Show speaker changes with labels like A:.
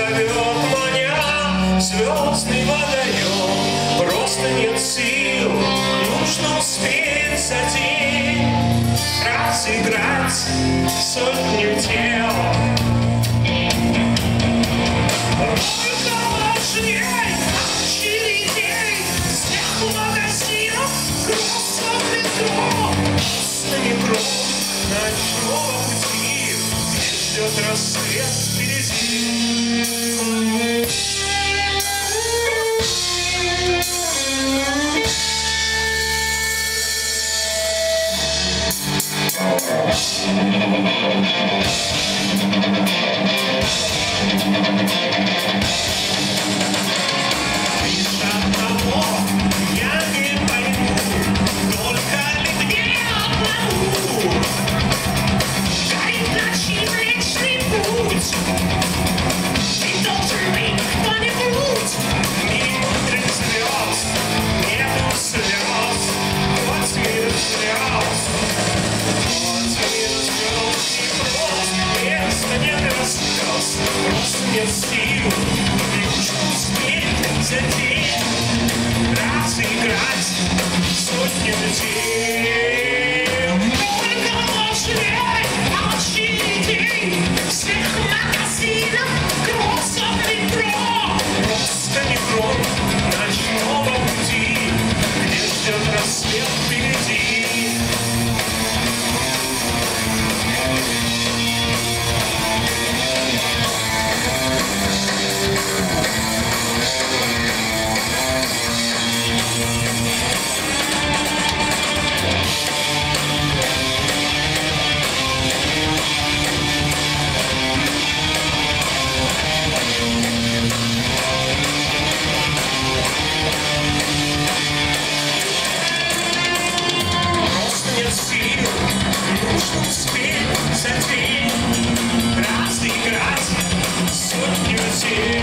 A: зовет меня звездный водоем. Просто нет сил, нужно успеть за день разыграть сотню дел. Только важней очередей всех магазинов, кроссов метро, на метро ночного пути, где ждет рассвет впереди. Нет сил, нужно успеть за день разыграть сотню дел. Только важней очередей всех магазинов, кроссов метро. Просто метро ночного пути, где ждет рассвет впереди. Нужно успеть за день разыграть сотню дел.